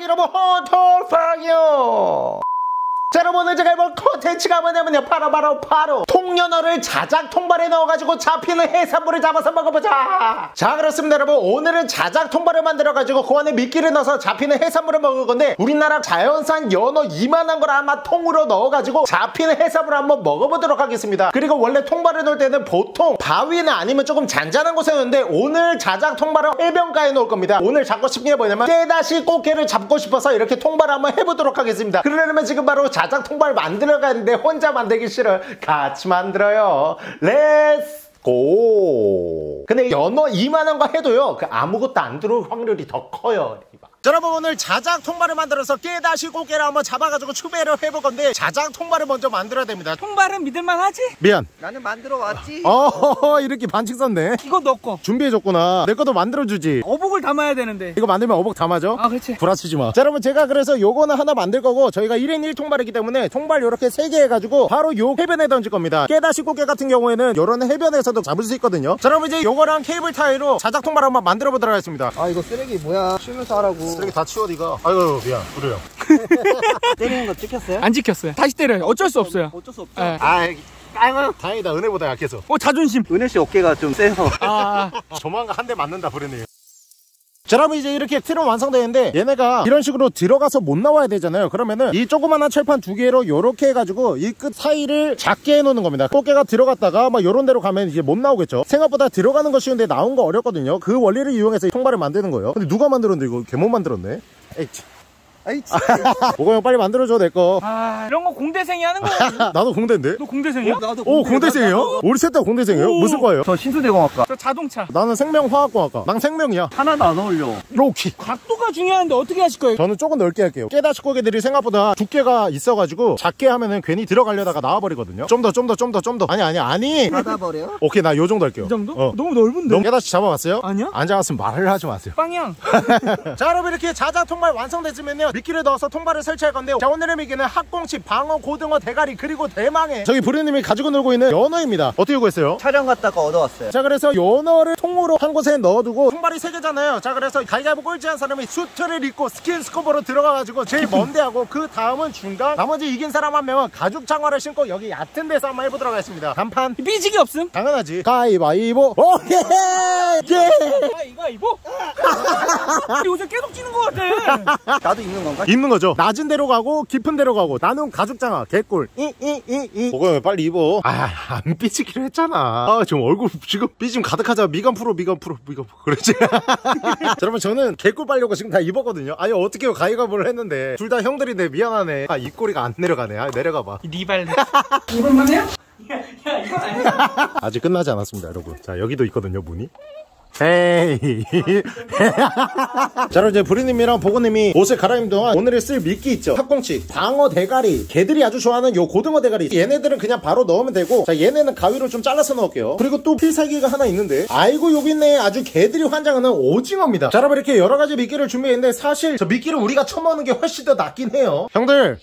여러분, 호톨팡이요. 자, 여러분, 오늘 제가 해볼 컨텐츠가 뭐냐면요, 바로 통연어를 자작 통발에 넣어가지고 잡히는 해산물을 잡아서 먹어보자. 자, 그렇습니다 여러분. 오늘은 자작 통발을 만들어가지고 그 안에 미끼를 넣어서 잡히는 해산물을 먹을 건데, 우리나라 자연산 연어 이만한 걸 아마 통으로 넣어가지고 잡히는 해산물을 한번 먹어보도록 하겠습니다. 그리고 원래 통발을 넣을 때는 보통 바위나 아니면 조금 잔잔한 곳에 넣는데, 오늘 자작 통발은 해변가에 넣을 겁니다. 오늘 잡고 싶은 게 뭐냐면 깨다시 꽃게를 잡고 싶어서 이렇게 통발을 한번 해보도록 하겠습니다. 그러려면 지금 바로 자작 통발 만들어 가는데 혼자 만들기 싫어. 같이 만들어요. 렛츠 고. 근데 연어 이만한 거 해도요, 아무것도 안 들어올 확률이 더 커요. 자, 여러분, 오늘 자작 통발을 만들어서 깨다시 꽃게를 한번 잡아가지고 추배를 해볼 건데, 자작 통발을 먼저 만들어야 됩니다. 통발은 믿을만 하지? 미안. 나는 만들어 왔지. 이렇게 반칙 썼네. 이거 너 거 준비해줬구나. 내 것도 만들어주지. 어복을 담아야 되는데. 이거 만들면 어복 담아줘? 아, 그렇지. 구라치지 마. 자, 여러분, 제가 그래서 요거는 하나 만들 거고, 저희가 1인 1통발이기 때문에 통발 요렇게 3개 해가지고 바로 요 해변에 던질 겁니다. 깨다시 꽃게 같은 경우에는 요런 해변에서도 잡을 수 있거든요. 자, 여러분, 이제 요거랑 케이블 타이로 자작 통발 한번 만들어 보도록 하겠습니다. 아, 이거 쓰레기 뭐야? 치우면서 하라고. 쓰레기 다 치워, 니가. 아이고, 미안. 그래요. 때리는 거 찍혔어요? 안 지켰어요. 다시 때려요. 어쩔 수 없어요. 어쩔 수 없죠. 네. 다행이다. 은혜보다 약해서. 자존심. 은혜씨 어깨가 좀 세서. 조만간 한 대 맞는다, 그러네요. 자, 여러분, 이제 이렇게 틀은 완성되는데, 얘네가 이런 식으로 들어가서 못 나와야 되잖아요. 그러면은 이 조그만한 철판 2개로 요렇게 해가지고 이 끝 사이를 작게 해놓는 겁니다. 꽃게가 들어갔다가 막 요런 데로 가면 이제 못 나오겠죠. 생각보다 들어가는 거 쉬운데 나온 거 어렵거든요. 그 원리를 이용해서 통발을 만드는 거예요. 근데 누가 만들었는데 이거 개못 만들었네. 에이. 보고 형 빨리 만들어줘, 내거. 이런 거 공대생이 하는 거야. 나도 공대인데? 너 공대생이야? 나도 공대생이에요? 우리 셋 다 공대생이에요? 무슨 과예요? 저 신수대공학과. 저 자동차. 나는 생명화학공학과. 난 생명이야. 하나도 안 어울려. 로키. 각도가 중요한데 어떻게 하실 거예요? 저는 조금 넓게 할게요. 깨다시 고개들이 생각보다 두께가 있어가지고 작게 하면은 괜히 들어가려다가 나와버리거든요. 좀 더. 아니. 닫아버려? 오케이, 나 요 정도 할게요. 이 정도? 너무 넓은데? 너무 깨다시 잡아봤어요? 아니요. 안 잡았으면 말을 하지 마세요. 빵양. 자, 여러분, 이렇게 자작 통발 완성됐으면요, 미끼를 넣어서 통발을 설치할 건데, 자, 오늘의 미끼는 학꽁치, 방어, 고등어, 대가리, 그리고 대망의 저기 부르님이 가지고 놀고 있는 연어입니다. 어떻게 구했어요? 촬영 갔다가 얻어왔어요. 자, 그래서 연어를 통으로 한 곳에 넣어두고, 통발이 3개잖아요. 자, 그래서 가위바위보 꼴찌한 사람이 수트를 입고 스킨 스쿠버로 들어가가지고 제일 먼데 하고, 그 다음은 중간, 나머지 이긴 사람 한 명은 가죽 장화를 신고 여기 얕은 데서 한번 해보도록 하겠습니다. 단판 삐지기 없음? 당연하지. 가위바위보. 오케이. 이거? 요새 계속 찌는 것 같아. 나도 입는 건가? 입는 거죠. 낮은 데로 가고 깊은 데로 가고. 나는 가죽 장화 개꿀. 보고 빨리 입어. 안 삐지기로 했잖아. 지금 얼굴 지금 삐짐 가득하자. 미간 풀어. 그렇지. 자, 여러분, 저는 개꿀 빨려고 지금 다 입었거든요. 아니, 어떻게 가위바위보를 했는데 둘 다 형들인데 미안하네. 입꼬리가 안 내려가네. 내려가 봐. 니발. 이걸만 해요? 야, 이건 아니야. 아직 끝나지 않았습니다, 여러분. 자, 여기도 있거든요, 문이. 헤이. 자, 여러분, 이제 부리님이랑 보고님이 옷을 갈아입는 동안 오늘을 쓸 미끼 있죠. 학꽁치, 방어, 대가리, 개들이 아주 좋아하는 요 고등어 대가리, 얘네들은 그냥 바로 넣으면 되고, 자, 얘네는 가위로 좀 잘라서 넣을게요. 그리고 또 필살기가 하나 있는데, 아이고 여기 있네. 아주 개들이 환장하는 오징어입니다. 자, 여러분, 이렇게 여러가지 미끼를 준비했는데, 사실 저 미끼를 우리가 처먹는 게 훨씬 더 낫긴 해요. 형들,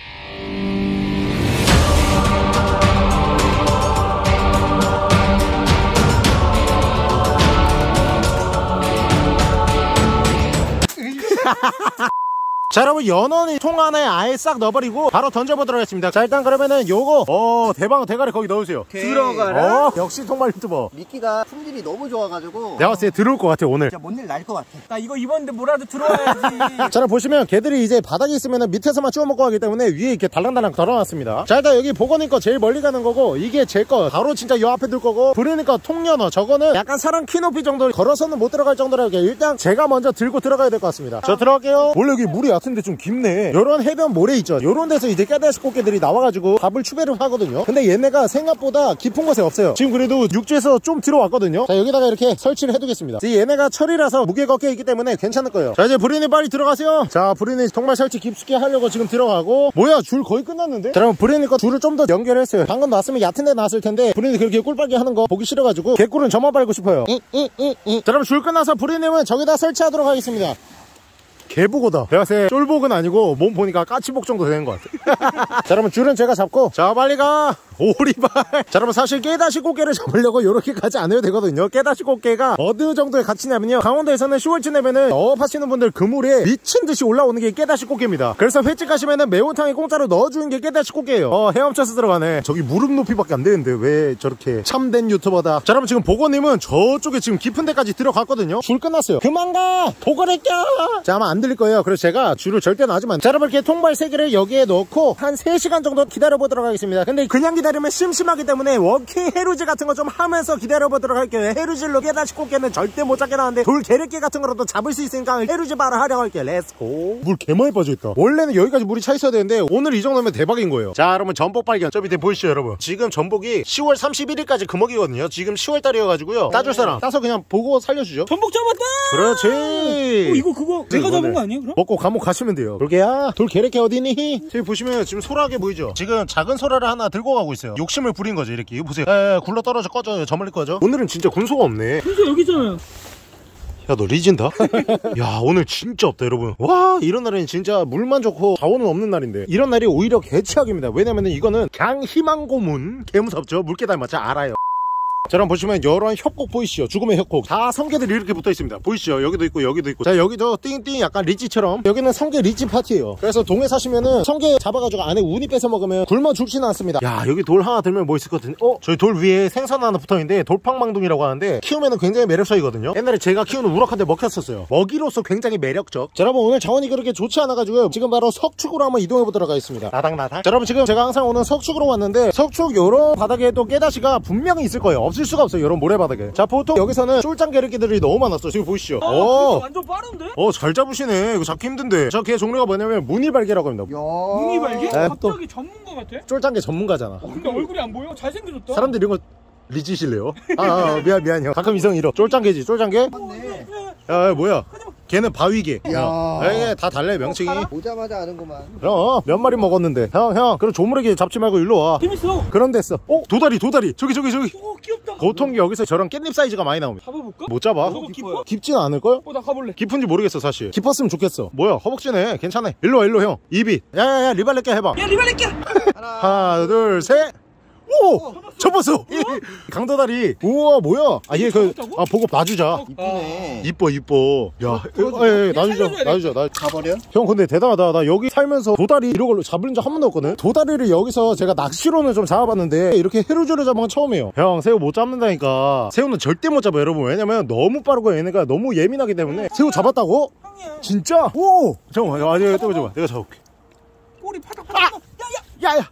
자, 여러분, 연어는 통 안에 아예 싹 넣어버리고 바로 던져보도록 하겠습니다. 자, 일단 그러면은 요거 대방어 대가리 거기 넣으세요. 들어가라. 역시 통발 유튜버. 미끼가 품질이 너무 좋아가지고 내가 봤을 때 들어올 것 같아, 오늘. 진짜 뭔 일 날 것 같아. 나 이거 입었는데 뭐라도 들어와야지. 자, 여러분, 보시면 개들이 이제 바닥에 있으면 밑에서만 쭈워 먹고 하기 때문에 위에 이렇게 달랑달랑 덜어놨습니다. 자, 일단 여기 보거님 거 제일 멀리 가는 거고, 이게 제 거 바로 진짜 요 앞에 둘 거고, 부르니까 통연어 저거는 약간 사람 키 높이 정도, 걸어서는 못 들어갈 정도로 이렇게 일단 제가 먼저 들고 들어가야 될 것 같습니다. 저 들어갈게요. 원래 여기 물이 얕은데 좀 깊네. 요런 해변 모래 있죠. 요런 데서 이제 깨다시 꽃게들이 나와가지고 밥을 추배를 하거든요. 근데 얘네가 생각보다 깊은 곳에 없어요. 지금 그래도 육지에서 좀 들어왔거든요. 자, 여기다가 이렇게 설치를 해두겠습니다. 얘네가 철이라서 무게가 꽤 있기 때문에 괜찮을 거예요. 자, 이제 부리님 빨리 들어가세요. 자, 부리님 정말 설치 깊숙이 하려고 지금 들어가고. 뭐야, 줄 거의 끝났는데? 자, 그럼 부리님 거 줄을 좀 더 연결했어요. 방금 놨으면 얕은 데 놨을 텐데 부리님 그렇게 꿀빨게 하는 거 보기 싫어가지고 개꿀은 저만 빨고 싶어요. 자, 그럼 줄 끝나서 부리님은 저기다 설치하도록 하겠습니다. 개복어다. 내가 봤을 때 쫄복은 아니고 몸 보니까 까치복 정도 되는 것 같아. 자, 여러분 줄은 제가 잡고, 자 빨리 가. 오리발. 자, 여러분 사실 깨다시 꽃게를 잡으려고 이렇게까지 안 해도 되거든요. 깨다시 꽃게가 어느 정도의 가치냐면요, 강원도에서는 10월쯤 되면은 어업하시는 분들 그물에 미친듯이 올라오는 게 깨다시 꽃게입니다. 그래서 횟집 가시면은 매운탕에 공짜로 넣어주는 게 깨다시 꽃게예요. 헤엄쳐서 들어가네. 저기 무릎 높이밖에 안 되는데 왜 저렇게 참된 유튜버다. 자, 여러분 지금 보건님은 저쪽에 지금 깊은 데까지 들어갔거든요. 줄 끝났어요. 그만 가! 보건을 껴! 자, 아마 안 들릴 거예요. 그래서 제가 줄을 절대 놔주면. 자, 여러분 이렇게 통발 3개를 여기에 넣고 한 3시간 정도 기다려보도록 하겠습니다. 근데 그냥 기다리면 심심하기 때문에 워킹 해루질 같은 거 좀 하면서 기다려보도록 할게요. 해루질로 깨다시 꽃게는 절대 못 잡게 나는데 돌 게레끼 같은 거라도 잡을 수 있으니까 해루질 바로 하려고 할게요. 렛츠고. 물 개많이 빠져있다. 원래는 여기까지 물이 차 있어야 되는데 오늘 이 정도면 대박인 거예요. 자, 여러분 전복 발견. 저 밑에 보이시죠 여러분? 지금 전복이 10월 31일까지 금어기거든요. 지금 10월달이어가지고 따줄 사람 따서 그냥 보고 살려주죠. 전복 잡았다. 그렇지. 이거 그거 내가 잡은 거 아니에요? 그럼? 먹고 감옥 가시면 돼요. 돌개야, 돌 게레끼 어디니? 저기 보시면 지금 소라게 보이죠? 지금 작은 소라를 하나 들고 가고 있어요. 욕심을 부린 거죠. 이렇게 이거 보세요. 굴러 떨어져 꺼져요. 저 멀리 꺼져. 오늘은 진짜 군소가 없네. 군소 여기 있잖아요. 야, 너 리진다? 야, 오늘 진짜 없다 여러분. 와, 이런 날에는 진짜 물만 좋고 자원은 없는 날인데 이런 날이 오히려 개취약입니다. 왜냐면은 이거는 강희망고문. 개무섭죠? 물개 닮았죠? 알아요. 자, 여러분 보시면 이런 협곡 보이시죠? 죽음의 협곡. 다 성게들이 이렇게 붙어 있습니다. 보이시죠? 여기도 있고 여기도 있고. 자, 여기도 띵띵 약간 리찌처럼. 여기는 성게 리찌 파티예요. 그래서 동해 사시면은 성게 잡아가지고 안에 우니 뺏어 먹으면 굶어 죽지는 않습니다. 야, 여기 돌 하나 들면 뭐 있을 것 같은데? 저희 돌 위에 생선 하나 붙어있는데 돌팡망둥이라고 하는데 키우면은 굉장히 매력적이거든요. 옛날에 제가 키우는 우럭한테 먹혔었어요. 먹이로서 굉장히 매력적. 자, 여러분 오늘 자원이 그렇게 좋지 않아가지고 지금 바로 석축으로 한번 이동해보도록 하겠습니다. 나닥나닥. 자, 여러분 지금 제가 항상 오는 석축으로 왔는데 석축 요런 바닥에 또 깨다시가 분명히 있을 거예요. 없을 수가 없어요. 이런 모래바닥에. 자, 보통 여기서는 쫄짱 게르끼들이 너무 많았어. 지금 보이시죠? 완전 빠른데? 잘 잡으시네. 이거 잡기 힘든데. 저 개 종류가 뭐냐면 무늬발개라고 합니다. 무늬발개? 네, 갑자기 전문가 같아? 쫄짱개 전문가잖아. 근데 얼굴이 안 보여? 잘생겨졌다. 사람들이 이런 거 리지실래요? 미안해요. 가끔 이성 잃어. 쫄짱개지, 쫄짱개? 맞네. 야, 뭐야? 걔는 바위개. 이야. 이게 다 달라요, 명칭이. 오자마자 아는구만. 몇 마리 먹었는데. 형, 그럼 조물애기 잡지 말고 일로 와. 재밌어. 그런 데있어. 도다리. 저기. 오, 귀엽다. 보통 여기서 저런 깻잎 사이즈가 많이 나옵니다. 잡아볼까? 못 잡아. 저거 깊어? 깊진 않을걸? 나 가볼래. 깊은지 모르겠어, 사실. 깊었으면 좋겠어. 뭐야, 허벅지네. 괜찮아. 일로 와, 형. 입이. 야, 리발렛게 해봐. 야, 리발렛기야. 하나, 둘, 셋. 오! 접었어! 강도다리. 우와, 뭐야? 얘 보고 봐주자. 이쁘네. 이뻐. 야, 놔주자. 가버려? 형, 근데 대단하다. 나 여기 살면서 도다리 이런 걸로 잡은 적 한 번도 없거든? 도다리를 여기서 제가 낚시로는 좀 잡아봤는데 이렇게 해루저루 잡은 건 처음이에요. 형, 새우 못 잡는다니까. 새우는 절대 못 잡아요, 여러분. 왜냐면 너무 빠르고 얘네가 너무 예민하기 때문에. 새우 잡았다고? 형이야. 진짜? 오! 잠깐만, 내가 떠보자. 내가 잡을게. 꼬리 파닥. 야!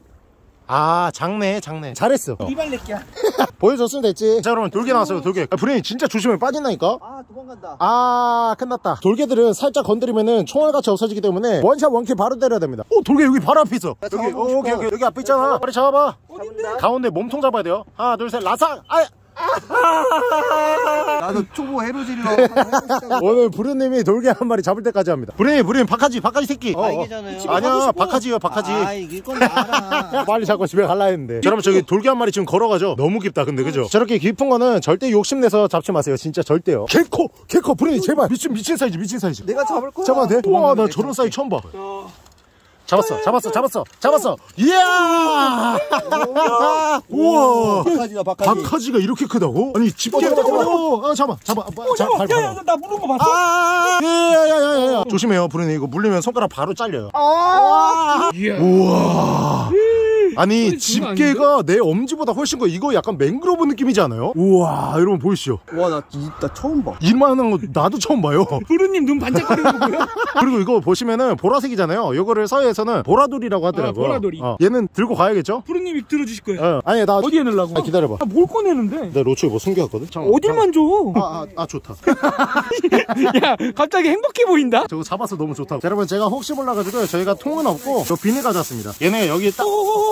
작네. 잘했어. 리발렛기야. 보여줬으면 됐지. 자, 여러분 돌개 나왔어요. 돌개. 브레인 진짜 조심해. 빠진다니까. 도망간다. 끝났다. 돌개들은 살짝 건드리면은 총알같이 없어지기 때문에 원샷 원킬 바로 때려야 됩니다. 돌개 여기 바로 앞에 있어. 여기. 오케이. 여기 앞에 있잖아. 빨리 잡아봐. 어딘데? 가운데 몸통 잡아야 돼요. 하나, 둘, 셋. 라삭. 나도 초보 해루질이로. 오늘 부르님이 돌개 한 마리 잡을 때까지 합니다. 부르님 박하지 새끼. 이기잖아요. 아니야, 박하지요. 이길 건 알아. 빨리 잡고 집에 갈라 했는데. 여러분 저기 돌개 한 마리 지금 걸어가죠. 너무 깊다 근데 그죠? 저렇게 깊은 거는 절대 욕심내서 잡지 마세요. 진짜 절대요. 개커 부르님 제발. 미친 사이즈. 내가 잡을 거야. 잡아도 돼? 우와, 나 저런 사이즈 처음 봐. 잡았어. 이야! 우와! 박하지가 이렇게 크다고? 아니, 집게. 잡아. 야, 나 물은 거 봤어? 야. 조심해요, 부르님. 이거 물리면 손가락 바로 잘려요. 우와. 아니, 집게가 내 엄지보다 훨씬 커. 이거 약간 맹그로브 느낌이지 않아요? 우와, 여러분 보이시죠? 와, 나 처음 봐. 이만한 거 나도 처음 봐요. 부르님 눈 반짝거리는 거 보여? 그리고 이거 보시면은 보라색이잖아요. 이거를 서해에서는 보라돌이라고 하더라고요. 보라돌이. 얘는 들고 가야겠죠? 부르님이 들어주실 거예요. 아니, 나 어디에 넣으려고? 기다려봐. 뭘 꺼내는데? 내 로추에 뭐 숨겨왔거든? 어딜 만져? 좋다. 야, 갑자기 행복해 보인다? 저거 잡아서 너무 좋다. 자, 여러분, 제가 혹시 몰라가지고 저희가 통은 없고 저 비닐 가져왔습니다. 얘네 여기 딱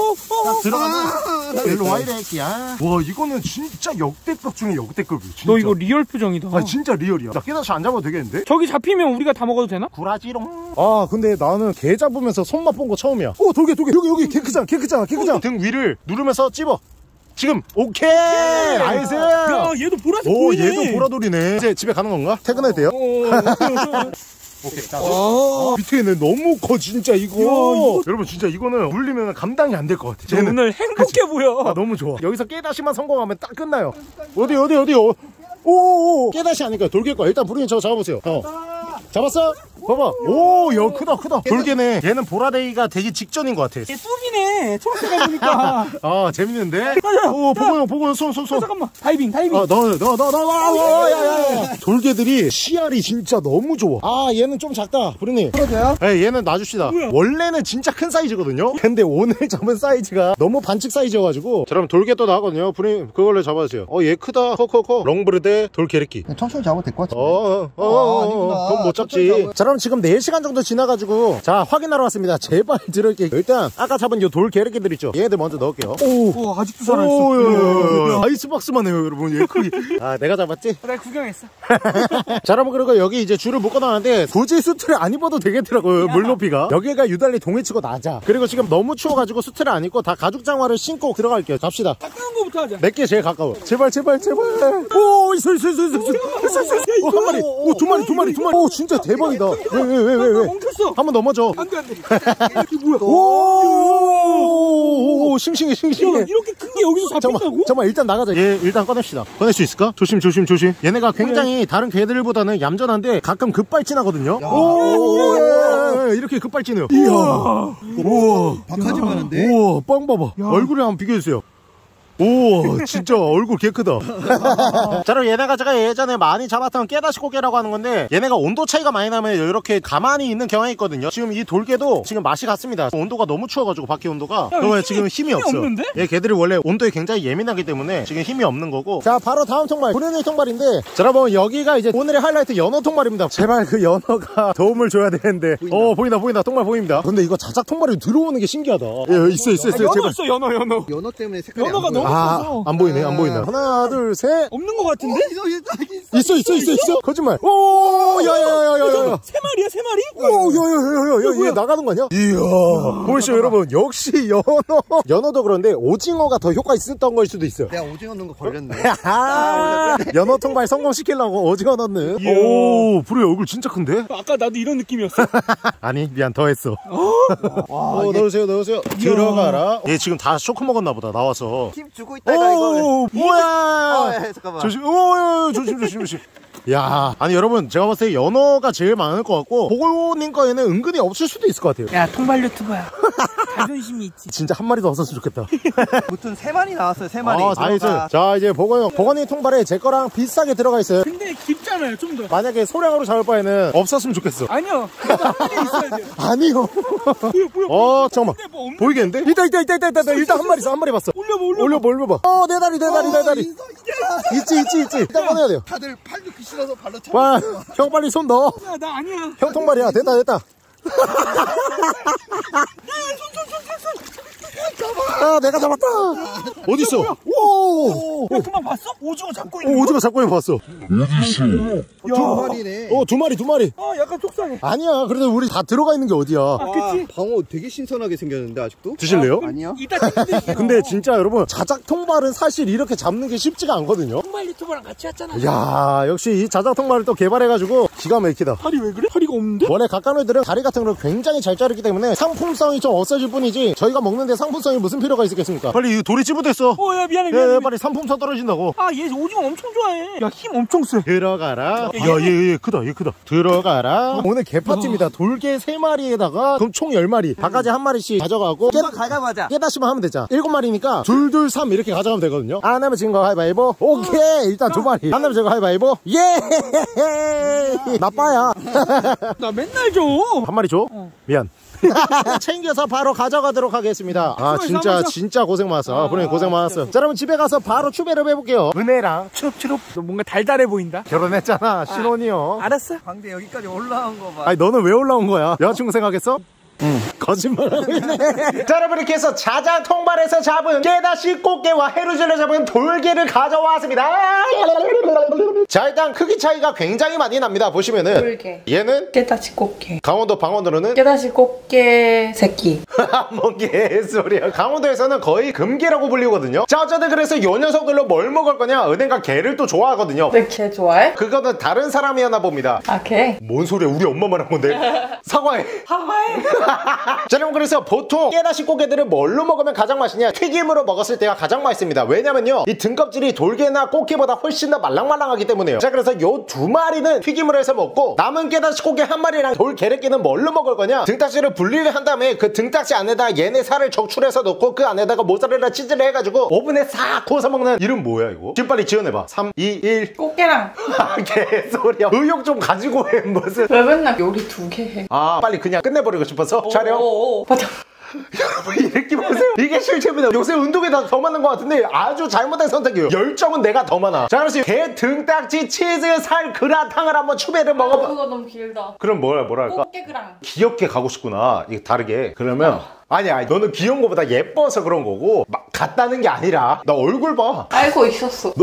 들어가면 일로 와 이래 끼야. 와, 이거는 진짜 역대급 중에 역대급이야. 진짜. 너 이거 리얼 표정이다. 진짜 리얼이야. 나 깨다시 안 잡아도 되겠는데? 저기 잡히면 우리가 다 먹어도 되나? 구라지롱. 근데 나는 개 잡으면서 손맛 본 거 처음이야. 돌개 여기 개 크잖아. 등 위를 누르면서 찝어. 지금 오케이. 나이스. 야, 얘도 보라색 보이네. 얘도 보라돌이네. 이제 집에 가는 건가? 퇴근해도 돼요? 오케이. 자, 밑에는 너무 커 진짜 이거. 여러분 진짜 이거는 물리면 감당이 안 될 것 같아. 쟤는 오늘 행복해 보여. 아, 너무 좋아. 여기서 깨다시만 성공하면 딱 끝나요. 어디. 오, 깨다시 아니까 돌개 거야. 일단 부르님 저거 잡아보세요. 잡았어? 봐봐. 오, 야, 크다. 돌개네. 얘는 보라데이가 되기 직전인 것 같아. 얘 쑥이네. 초록색을 보니까. 아, 재밌는데? 맞아. 오, 보고요, 손. 잠깐만. 다이빙. 야. 돌개들이 씨알이 진짜 너무 좋아. 아, 얘는 좀 작다. 부르님. 풀어줘요? 네, 얘는 놔줍시다. 뭐야? 원래는 진짜 큰 사이즈거든요. 근데 오늘 잡은 사이즈가 너무 반칙 사이즈여가지고. 자, 그럼 돌개 또 나가거든요. 부르님, 그걸로 잡아주세요. 얘 크다. 커. 롱브르데 돌개래끼. 천천히 잡아도 될 것 같은데. 아니구나. 그건 못 잡지. 자, 그럼 지금 4시간 정도 지나가지고 자, 확인하러 왔습니다. 제발 들을게. 일단 아까 잡은 요 돌개래끼들 있죠. 얘들 먼저 넣을게요. 오, 아직도 살아있어. 아이스박스만 해요, 여러분. 얘 크기. 아, 내가 잡았지? 나 구경했어. 자, 여러분, 그리고 여기 이제 줄을 묶어놨는데 굳이 수트를 안 입어도 되겠더라고요. 물 높이가. 여기가 유달리 동해치고 낮아. 그리고 지금 너무 추워가지고 수트를 안 입고 다 가죽 장화를 신고 들어갈게요. 갑시다. 가까운 거부터 하자. 내게 제일 가까워. 제발. 오, 있어. 한 마리. 오, 두 마리. 오, 진짜 대박이다. 왜? 멈췄어. 한번 넘어져. 안 돼. 이게 뭐야? 오, 싱싱해. 야, 이렇게 큰 게 여기서 잡힌다고? 잠깐만, 일단 나가자. 얘 일단 꺼냅시다. 꺼낼 수 있을까? 조심. 얘네가 굉장히 다른 개들보다는 얌전한데 가끔 급발진하거든요. 오, 이렇게 급발진해요. 이야. 우와. 박하지 마는데? 우와, 빵 봐봐. 얼굴을 한번 비교해주세요. 오, 진짜 얼굴 개 크다. 자, 그럼 얘네가 제가 예전에 많이 잡았던 깨다시고개라고 하는 건데, 얘네가 온도 차이가 많이 나면 이렇게 가만히 있는 경향이 있거든요. 지금 이 돌개도 지금 맛이 같습니다. 온도가 너무 추워가지고 밖에 온도가. 그러면 지금 힘이 없어. 없는데? 얘 개들이 원래 온도에 굉장히 예민하기 때문에 지금 힘이 없는 거고. 자, 바로 다음 통발, 브레니 통발인데, 자, 여러분 여기가 이제 오늘의 하이라이트 연어 통발입니다. 제발 그 연어가 도움을 줘야 되는데. 보인다. 통발 보입니다. 근데 이거 자작 통발이 들어오는 게 신기하다. 예, 있어. 연어 있어, 연어. 연어 때문에 색깔이 연어가 안 보여. 너무 안 보이네. 하나, 둘, 셋. 없는 거 같은데? 있어. 거짓말. 오, 야야야야야. 세 마리야, 세 마리? 오, 얘 나가는 거 아니야? 이야. 보이시죠, 여러분. 역시 연어도 그런데 오징어가 더 효과 있었던 걸 수도 있어요. 내가 오징어 넣은 거 걸렸네. 연어 통발 성공시키려고 오징어 넣는. 오, 불의 얼굴 진짜 큰데? 아까 나도 이런 느낌이었어. 아니, 미안, 더 했어. 넣으세요. 들어가라. 얘 지금 다 쇼크 먹었나 보다, 나와서. 힘 주고 있다가 이거. 뭐야. 잠깐만. 조심. 야, 아니 여러분, 제가 봤을 때 연어가 제일 많을 것 같고 보고님 거에는 은근히 없을 수도 있을 것 같아요. 야, 통발 유튜버야. 자존심이 있지. 진짜 한 마리도 없었으면 좋겠다. 무튼 3마리 나왔어요. 3마리. 나이스. 자, 이제 보고님 통발에 제 거랑 비슷하게 들어가 있어요. 근데 깊잖아요, 좀 더. 만약에 소량으로 잡을 바에는 없었으면 좋겠어. 아니요. 그래도 한 마리 있어야 돼요. 아니요. 뭐야. 잠깐만. 근데 뭐 없는 보이겠는데? 있다. 일단 한 마리 봤어. 올려봐. 내 다리. 있지. 일단 꺼내야 돼요. 다들 팔 넣기 싫어서 발로 차. 와, 형 빨리 손 넣어. 야, 나 아니야. 형 통발이야. 됐다. 손. 내가 잡았다. 어딨어? 오. 야, 그만 봤어? 오징어 잡고 있는 오징어 잡고 있는 거 봤어. 두 마리네. 두 마리. 약간 속상해. 아니야. 그래도 우리 다 들어가 있는 게 어디야. 그치? 방어 되게 신선하게 생겼는데 아직도? 드실래요? 아니요. 이따 찍는데. 근데 진짜 여러분, 자작 통발은 사실 이렇게 잡는 게 쉽지가 않거든요. 통발 유튜버랑 같이 왔잖아. 야, 역시 이 자작 통발을 또 개발해가지고 기가 막히다. 다리 왜 그래? 다리가 없는데? 원래 각각놀이들은 다리 같은 걸 굉장히 잘 자르기 때문에 상품성이 좀 없어질 뿐이지 저희가 먹는데 상품성이 무슨 필요가 있겠습니까? 빨리 이 돌이 찌부됐어. 야, 미안해. 빨리 상품성 떨어진다고. 얘 오징어 엄청 좋아해. 야, 힘 엄청 세. 들어가라. 얘 크다. 들어가라. 오늘 개파티입니다. 돌개 3마리에다가 그럼 총 10마리. 바가지 한 마리씩 가져가고 가자마자. 깨다시만 하면 되잖아. 7마리니까 2, 3 이렇게 가져가면 되거든요. 안 하면 진 거 가위바위보. 오케이. 일단 2마리. 안 하면 진 거 가위바위보. 예. 나빠야. 나 맨날 줘. 한 마리 줘? 미안. 챙겨서 바로 가져가도록 하겠습니다. 진짜 고생 많았어. 그래, 고생 많았어. 자, 여러분 집에 가서 바로 추배를 해볼게요. 은혜랑 추럽. 너 뭔가 달달해 보인다. 결혼했잖아. 신혼이요. 알았어. 광대 여기까지 올라온 거 봐. 아니, 너는 왜 올라온 거야? 여자친구 생각했어? 응. 거짓말하네. 자, 여러분 이렇게 해서 자작 통발에서 잡은 깨다시 꽃게와 해루질로 잡은 돌게를 가져왔습니다. 자, 일단 크기 차이가 굉장히 많이 납니다. 보시면은 돌게. 얘는 깨다시 꽃게. 강원도 방언으로는 깨다시 꽃게 새끼. 뭔 개소리야. 강원도에서는 거의 금게라고 불리거든요. 자, 어쨌든 그래서 요 녀석들로 뭘 먹을 거냐. 은행가 게를 또 좋아하거든요. 내 개 좋아해? 그거는 다른 사람이었나 봅니다. 아, 개? 뭔 소리야. 우리 엄마만 한 건데. 사과해. 사과해. 자, 여러분 그래서 보통 깨다시 꽃게들을 뭘로 먹으면 가장 맛있냐. 튀김으로 먹었을 때가 가장 맛있습니다. 왜냐면요, 이 등껍질이 돌게나 꽃게보다 훨씬 더 말랑말랑하기 때문에요. 자, 그래서 요 두 마리는 튀김으로 해서 먹고 남은 깨다시 꽃게 한 마리랑 돌게레끼는 뭘로 먹을 거냐. 등딱지를 분리를 한 다음에 그 등딱지 안에다 얘네 살을 적출해서 넣고 그 안에다가 모짜렐라 치즈를 해가지고 오븐에 싹 구워서 먹는. 이름 뭐야 이거? 지금 빨리 지어내봐. 3, 2, 1. 꽃게랑. 개소리야. 의욕 좀 가지고 해. 무슨. 왜 맨날 요리 2개 해? 아, 빨리 그냥 끝내버리고 싶어서. 촬영. 맞아. 여러분 이렇게 보세요. 이게 실체입니다. 요새 운동에 더 맞는 것 같은데 아주 잘못된 선택이에요. 열정은 내가 더 많아. 자, 그래서 게 등딱지 치즈 살 그라탕을 한번 추배를 먹어봐. 그거 너무 길다. 그럼 뭐랄까? 꽃게그랑. 귀엽게 가고 싶구나. 이게 다르게. 그러면 아니야, 너는 귀여운 거보다 예뻐서 그런 거고 막 같다는 게 아니라 나 얼굴 봐. 알고 있었어.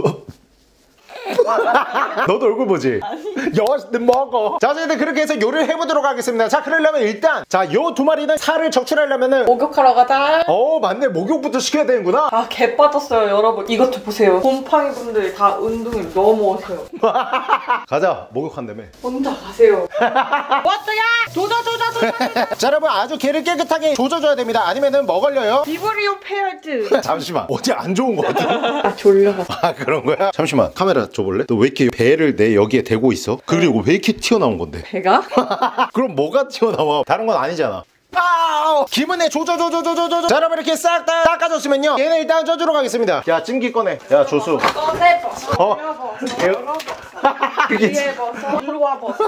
너도 얼굴 보지? 아니. 여신 먹어. 자, 어쨌든 그렇게 해서 요리를 해보도록 하겠습니다. 자, 그러려면 일단 자, 요 두 마리는 살을 적출하려면은 목욕하러 가자. 맞네. 목욕부터 시켜야 되는구나. 아, 개 빠졌어요, 여러분. 이것 좀 보세요. 곰팡이 분들이 다 운동을 너무 오세요. 가자. 목욕한다며. 혼자 가세요. 워터야! 조져. 자, 여러분 아주 게를 깨끗하게 조져줘야 됩니다. 아니면은 먹을려요. 비브리오 페어즈. 잠시만. 어디 안 좋은 거 같아. 아, 졸려서. 아, 그런 거야? 잠시만. 카메라 줘볼래? 너 왜 이렇게 배를 내 여기에 대고 있어? 그리고 왜 이렇게 튀어나온 건데? 배가? 그럼 뭐가 튀어나와? 다른 건 아니잖아. 아우! 기분에 조져. 자, 여러분 이렇게 싹 다 닦아줬으면요, 얘는 일단 쪄주러 가겠습니다. 야, 찜기 꺼내. 야, 조수. 꺼내 버섯. 어. 버섯. 열어 버섯. 위에 버섯. 일로 와 버섯.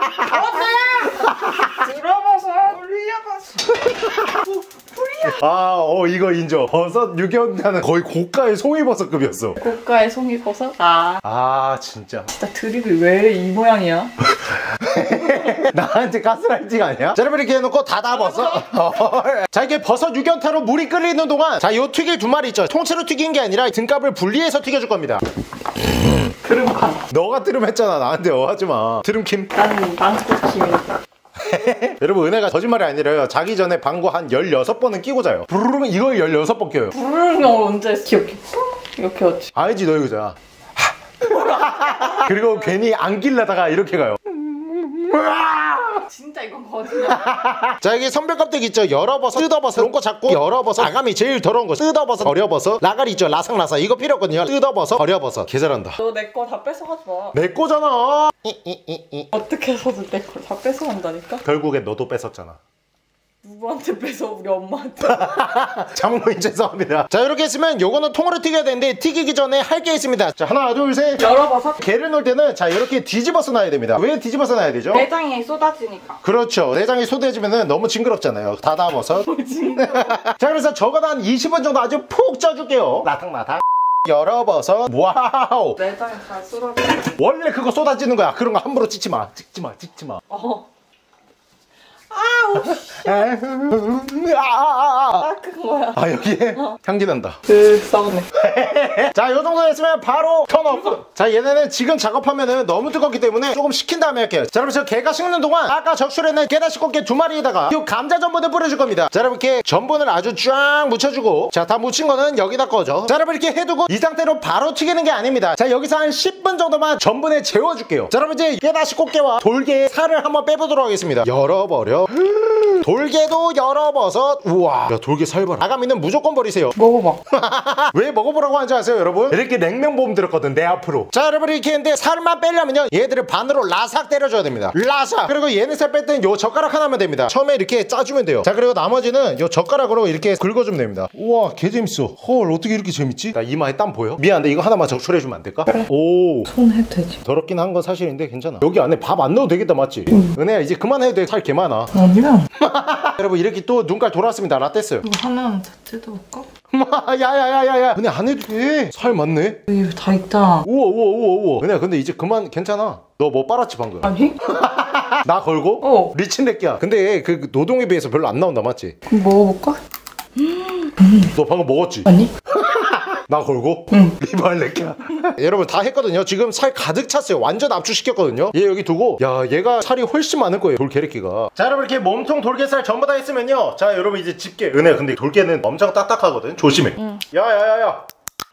버섯야! 들어 버섯. 올려 버섯. 이거 인정. 버섯 유견자는 거의 고가의 송이버섯급이었어. 고가의 송이버섯? 진짜. 진짜 드립이 왜 이 모양이야? 나한테 가스라이팅 아니야? 자, 여러분 이렇게 해놓고 닫아버섯. 자, 이게 버섯 유견타로 물이 끓이는 동안 자, 요 튀길 두 마리 있죠. 통째로 튀긴 게 아니라 등갑을 분리해서 튀겨줄 겁니다. 드름칸. 너가 드름했잖아. 나한테 하지마. 드름킴. 나는 방구킴이니까. 여러분, 은혜가 거짓말이 아니라요, 자기 전에 방구 한 16번은 끼고 자요. 부르릉 이걸 16번 껴요. 부르릉 언제 귀엽게 이렇게 하지? 알지, 너 이거잖아. 그리고 괜히 안 길라다가 이렇게 가요. 진짜 이건 거짓말. 자, 여기 선별 껍데기 있죠. 열어버섯, 뜯어버섯, 이런 거 잡고 열어버섯, 아감이 제일 더러운 거 뜯어버섯, 버려버섯, 라가리 있죠. 라삭라삭 이거 필요 없거든요. 뜯어버섯, 버려버섯. 개 잘한다. 너 내 거 다 뺏어가지 마. 내 거잖아. 어떻게 해서도 내 걸 다 뺏어간다니까? 결국엔 너도 뺏었잖아. 누구한테 뺏어? 우리 엄마한테. 장모님 죄송합니다. 자, 이렇게 했으면 요거는 통으로 튀겨야 되는데 튀기기 전에 할 게 있습니다. 자, 하나 둘 셋. 열어봐서 게를 넣을 때는 자, 이렇게 뒤집어서 놔야 됩니다. 왜 뒤집어서 놔야 되죠? 내장이 쏟아지니까. 그렇죠. 내장이 쏟아지면 너무 징그럽잖아요. 닫아버섯. 자, 그래서 적어도 한 20분 정도 아주 푹 쪄줄게요. 라탕라탕. 열어버섯. 와우. 내장이 잘 쏟아져. 원래 그거 쏟아지는 거야. 그런 거 함부로 찍지 마. 찍지 마. 아우. 그거야. 여기에 향기 난다. 썩네. 자, 요 정도 됐으면 바로 턴오프. 자, 얘네는 지금 작업하면은 너무 뜨겁기 때문에 조금 식힌 다음에 할게요. 자, 여러분, 저 게가 식는 동안 아까 적출해낸 깨다시 꽃게 두 마리에다가 요 감자 전분을 뿌려줄 겁니다. 자, 여러분 이렇게 전분을 아주 쫙 묻혀주고, 자, 다 묻힌 거는 여기다 꺼져. 자, 여러분 이렇게 해두고 이 상태로 바로 튀기는 게 아닙니다. 자, 여기서 한 10분 정도만 전분에 재워줄게요. 자, 여러분 이제 깨다시 꽃게와 돌게의 살을 한번 빼보도록 하겠습니다. 열어버려. 돌게도 열어버섯. 우와, 야, 돌게 살벌. 아가미는 무조건 버리세요. 먹어봐. 왜 먹어보라고 하는지 아세요, 여러분? 이렇게 냉면보험 들었거든, 내 앞으로. 자, 여러분 이렇게 했는데 살만 빼려면요, 얘들을 반으로 라삭 때려줘야 됩니다. 라삭. 그리고 얘네 살 뺄 땐 요 젓가락 하나면 됩니다. 처음에 이렇게 짜주면 돼요. 자, 그리고 나머지는 요 젓가락으로 이렇게 긁어주면 됩니다. 우와, 개 재밌어. 헐, 어떻게 이렇게 재밌지? 나 이마에 땀 보여? 미안한데 이거 하나만 적출해주면 안 될까? 그래. 오, 손 해도 되지. 더럽긴 한 건 사실인데 괜찮아. 여기 안에 밥 안 넣어도 되겠다, 맞지? 은혜야, 이제 그만해도 돼. 살 개 많아. 아니야. 여러분 이렇게 또 눈깔 돌았습니다. 라떼스. 이거 하나는 다 뜯어볼까? 야야야야야 은혜 안 해도 돼살 많네. 여기 다 있다. 우와 은혜야 근데 이제 그만 괜찮아. 너 뭐 빨았지 방금? 아니? 나 걸고? 어. 리친렉기야. 근데 그 노동에 비해서 별로 안 나온다 맞지? 그럼 먹어볼까? 너 방금 먹었지? 아니? 나 걸고? 응. 리발렉기야. 여러분 다 했거든요. 지금 살 가득 찼어요. 완전 압축시켰거든요. 얘 여기 두고 야 얘가 살이 훨씬 많을 거예요. 돌게레끼가. 자 여러분 이렇게 몸통 돌게살 전부 다 했으면요. 자 여러분 이제 집게. 은혜 근데 돌게는 엄청 딱딱하거든. 조심해. 야야야야.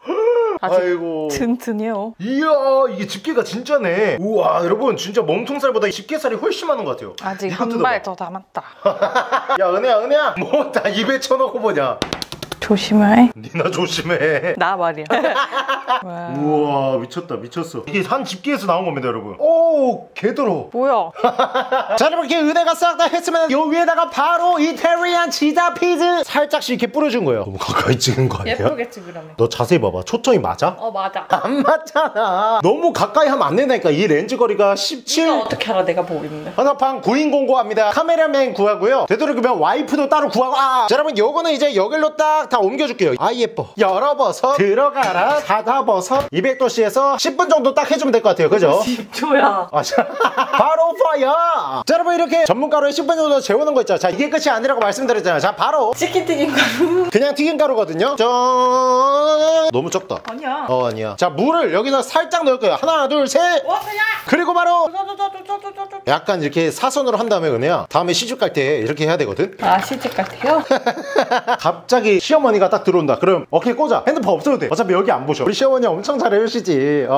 아이고 튼튼해요. 이야 이게 집게가 진짜네. 우와 여러분 진짜 몸통살보다 집게살이 훨씬 많은 것 같아요. 아직 이거 한 뜯어봐. 발 더 남았다. 야 은혜야 뭐 다 입에 쳐넣고 보냐. 조심해. 니나 조심해. 나 말이야. 와. 우와 미쳤어. 이게 산 집게에서 나온 겁니다 여러분. 오 개더러. 뭐야? 자 여러분 이렇게 은혜가 싹 다 했으면 요 위에다가 바로 이태리안 치자 피즈 살짝씩 이렇게 뿌려준 거예요. 너무 가까이 찍은 거 아니야? 예쁘게 찍으라며. 너 자세히 봐봐. 초점이 맞아? 어 맞아. 안 맞잖아. 너무 가까이 하면 안 된다니까. 이 렌즈 거리가 17. 네가 어떻게 알아? 내가 보고 있는데. 헌화판 구인 공고합니다. 카메라맨 구하고요. 되도록이면 와이프도 따로 구하고. 자 여러분 요거는 이제 여길로 딱 다 옮겨줄게요. 아 예뻐. 열어버섯 들어가라. 닫아버섯 200도씨에서 10분 정도 딱 해주면 될 것 같아요. 그죠? 10초야. 바로 파이어. 자 여러분 이렇게 전분가루에 10분 정도 재우는 거 있죠. 자 이게 끝이 아니라고 말씀드렸잖아요. 자 바로 치킨 튀김 가루. 그냥 튀김가루거든요. 짠. 너무 적다. 아니야. 아니야. 자 물을 여기다 살짝 넣을 거예요. 하나 둘 셋. 와 그냥. 그리고 바로 쪼쪼쪼쪼쪼쪼. 약간 이렇게 사선으로 한 다음에 은혜야 다음에 시집 갈 때 이렇게 해야 되거든. 아 시집 같아요? 갑자기 시어머니가 딱 들어온다. 그럼 어깨 꽂아. 핸드폰 없어도 돼. 어차피 여기 안 보셔. 우리 시어머니 엄청 잘 해주시지.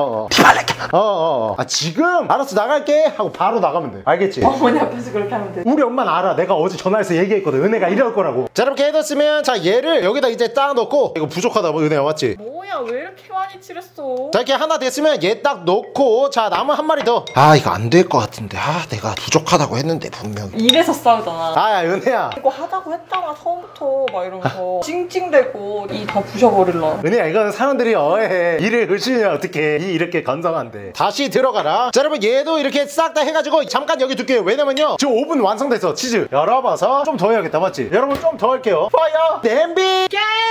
아 지금 알았어 나갈게 하고 바로 나가면 돼. 알겠지? 어머니 앞에서 그렇게 하면 돼. 우리 엄마는 알아. 내가 어제 전화해서 얘기했거든. 은혜가 이럴 거라고. 자 이렇게 해뒀으면 자 얘를 여기다 이제 딱 넣고. 이거 부족하다 뭐 은혜야 맞지? 뭐야 왜 이렇게 많이 칠했어? 자 이렇게 하나 됐으면 얘 딱 넣고. 자 남은 한 마리 더. 아 이거 안 될 것 같은데. 아 내가 부족하다고 했는데 분명히. 이래서 싸우잖아. 아야 은혜야. 이거 하자고 했잖아 처음부터 막 이러면서 찡찡대고 이 다 부셔버릴라. 은혜야 이거는 사람들이 어해 일을 의심이면 어떡해. 이 이렇게 건성한데. 다시 들어가라. 자 여러분 얘도 이렇게 싹 다 해가지고 잠깐 여기 둘게요. 왜냐면요 지금 오븐 완성돼서 치즈 열어봐서 좀 더 해야겠다 맞지? 여러분 좀 더 할게요. 파이어 냄비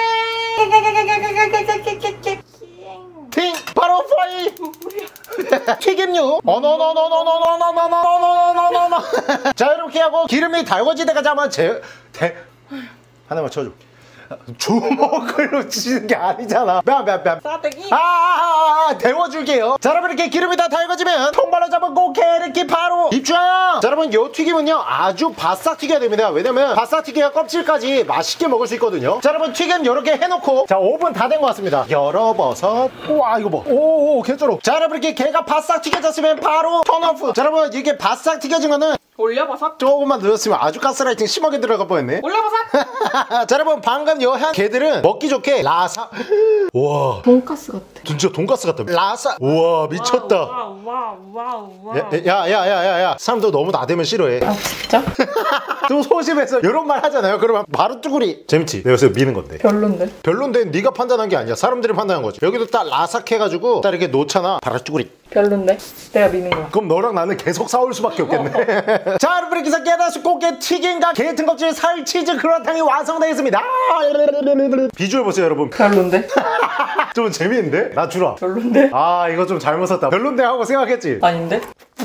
팅 바로 파이 튀김류 어너너너너너너너너너너너너너너 자 이렇게 하고 기름이 달궈질 때까지 한번 하나만 쳐줄게. 주먹으로 치는 게 아니잖아. 싸대기? 데워줄게요. 자 여러분 이렇게 기름이 다 달궈지면 통발로 잡은 고케르키 바로 입주하여. 자 여러분 요 튀김은요 아주 바싹 튀겨야 됩니다. 왜냐면 바싹 튀겨야 껍질까지 맛있게 먹을 수 있거든요. 자 여러분 튀김 요렇게 해놓고 자 오븐 다 된 것 같습니다. 열어버섯. 우와 이거 뭐 오오 개쩌로. 자 여러분 이렇게 게가 바싹 튀겨졌으면 바로 턴오프. 자 여러분 이게 바싹 튀겨진 거는 올려버섯? 조금만 넣었으면 아주 가스라이팅 심하게 들어갈 뻔했네. 올려버섯? 자 여러분 방금 요 한 개들은 먹기 좋게 라사. 우와 돈가스 같아. 진짜 돈가스 같다. 라사. 우와 미쳤다. 와우. 야야야야야 사람들 너무 나대면 싫어해. 아 진짜? 좀 소심해서 이런 말 하잖아요. 그러면 바로 쭈구리. 재밌지? 내가 요새 미는 건데. 별론데? 별론데 네가 판단한 게 아니야. 사람들이 판단한 거지. 여기도 딱 라삭 해가지고 딱 이렇게 놓잖아. 바로 쭈구리. 별론데? 내가 미는 거야. 그럼 너랑 나는 계속 싸울 수밖에 없겠네. 자 여러분 이렇게 해서 깨다수 꽃게 튀김과 게 등껍질 살치즈 그라탕이 완성되었습니다. 비주얼 보세요 여러분. 별론데? 좀 재미있는데? 나 주라. 별론데? 아 이거 좀 잘못 샀다. 별론데 하고 생각했지? 아닌데?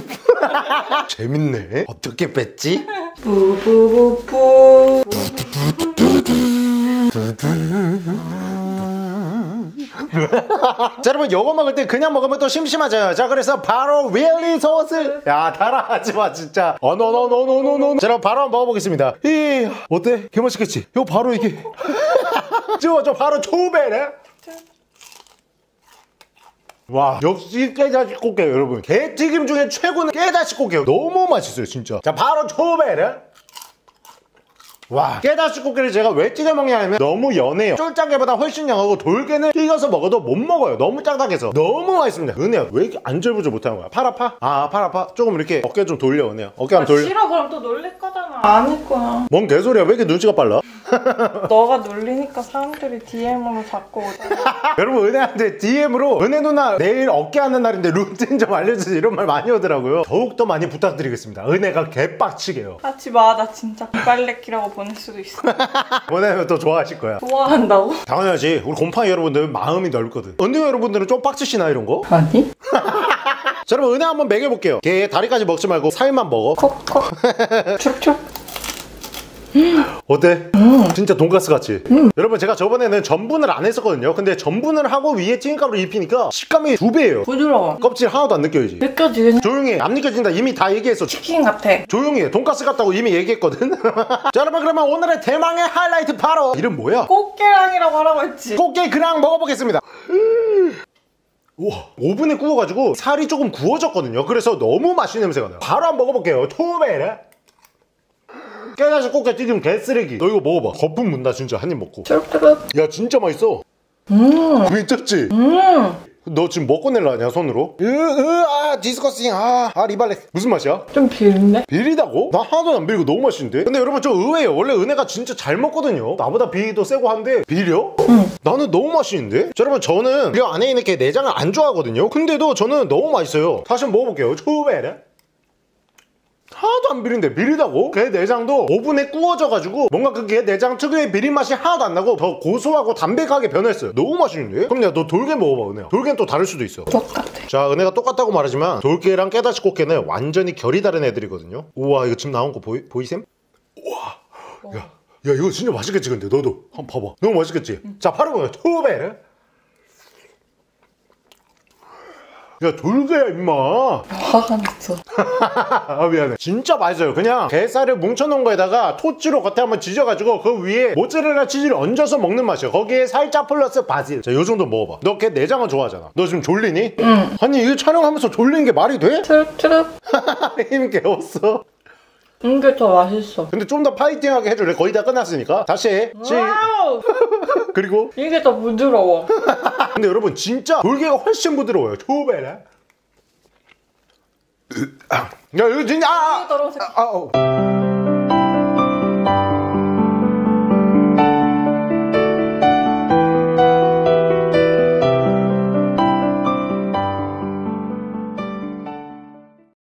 재밌네. 어떻게 뺐지? 뿌뿌뿌뿌. 자 여러분 요거 먹을 때 그냥 먹으면 또 심심하잖아요. 자 그래서 바로 윌리 소스. 야 따라하지마 진짜. 노노노노노노. 자 여러분 바로 한번 먹어보겠습니다. 어때? 개맛있겠지? 이거 바로 이게 저 바로 초배네. 와 역시 깨다시 꽃게요 여러분. 게튀김 중에 최고는 깨다시 꽃게요. 너무 맛있어요 진짜. 자 바로 초배네. 와 깨다시 꽃게를 제가 왜 튀겨 먹냐면 너무 연해요. 쫄짱게보다 훨씬 양하고 돌게는 튀겨서 먹어도 못 먹어요. 너무 짱짱해서 너무 맛있습니다. 은혜야 왜 이렇게 안절부절 못하는 거야? 팔 아파? 팔 아파? 조금 이렇게 어깨 좀 돌려 은혜야. 어깨 한번 돌려. 싫어 그럼 또 놀릴 거잖아. 아닐 거야. 뭔 개소리야. 왜 이렇게 눈치가 빨라? 너가 놀리니까 사람들이 DM으로 자꾸 오잖아. 여러분 은혜한테 DM으로 은혜 누나 내일 어깨 하는 날인데 루틴 좀 알려주세요 이런 말 많이 오더라고요. 더욱더 많이 부탁드리겠습니다. 은혜가 개빡치게요. 하지 마. 나 진짜 빨래끼라고 보낼 수도 있어. 보내면 또 좋아하실 거야. 좋아한다고? 당연하지. 우리 곰팡이 여러분들 마음이 넓거든. 은혜 여러분들은 좀 빡치시나 이런 거? 아니? 자 여러분 은혜 한번 먹여볼게요. 걔 다리까지 먹지 말고 살만 먹어. 콕콕. 촉촉. 어때? 진짜 돈가스 같지? 여러분 제가 저번에는 전분을 안 했었거든요. 근데 전분을 하고 위에 튀김가루를 입히니까 식감이 2배예요. 부드러워. 껍질 하나도 안 느껴지지? 느껴지긴 해. 조용히 해. 안 느껴진다 이미 다 얘기했어. 치킨 같아. 조용히 해. 돈가스 같다고 이미 얘기했거든. 자 여러분 그러면 오늘의 대망의 하이라이트 바로 이름 뭐야? 꽃게랑이라고 하라고 했지. 꽃게 그냥 먹어보겠습니다. 우와 오븐에 구워가지고 살이 조금 구워졌거든요. 그래서 너무 맛있는 냄새가 나요. 바로 한번 먹어볼게요. 토메레 깨다시 꽃게 튀김 개쓰레기. 너 이거 먹어봐. 거품 문다 진짜. 한 입 먹고. 쭈룩쭈룩. 야 진짜 맛있어. 미쳤지? 너 지금 뭐 꺼낼라 하냐 손으로? 디스커싱. 리발레. 무슨 맛이야? 좀 비린데? 비리다고? 나 하나도 안 비리고 너무 맛있는데? 근데 여러분 저 의외예요. 원래 은혜가 진짜 잘 먹거든요. 나보다 비리도 세고 한데 비려? 나는 너무 맛있는데? 자, 여러분 저는 이 안에 있는 게 내장을 안 좋아하거든요. 근데도 저는 너무 맛있어요. 다시 한번 먹어볼게요. 초베레. 하나도 안 비린데 비리다고? 게 내장도 오븐에 구워져가지고 뭔가 그 게 내장 특유의 비린 맛이 하나도 안 나고 더 고소하고 담백하게 변했어요. 너무 맛있는데? 그럼 너 돌게 먹어봐 은혜야. 돌게는 또 다를 수도 있어. 똑같아. 자 은혜가 똑같다고 말하지만 돌게랑 깨다시 꽃게는 완전히 결이 다른 애들이거든요. 우와 이거 지금 나온 거 보이셈? 우와 야 이거 진짜 맛있겠지. 근데 너도 한번 봐봐. 너무 맛있겠지? 자 바로 보여. 투베르. 야 돌게야 임마. 화가 났어. 미안해. 진짜 맛있어요. 그냥 게살을 뭉쳐놓은 거에다가 토치로 겉에 한번 지져가지고 그 위에 모짜렐라 치즈를 얹어서 먹는 맛이야. 거기에 살짝 플러스 바질. 자 요정도 먹어봐. 너 걔 내장은 좋아하잖아. 너 지금 졸리니? 응. 아니 이거 촬영하면서 졸리는 게 말이 돼? 트럭트럭. 힘 개웠어. 이게 더 맛있어. 근데 좀 더 파이팅하게 해줄래? 거의 다 끝났으니까 다시 해. 와우. 그리고 이게 더 부드러워. 근데 여러분 진짜 돌게가 훨씬 부드러워요. 초베라. 야 이거 진짜 부드러운 색. 어.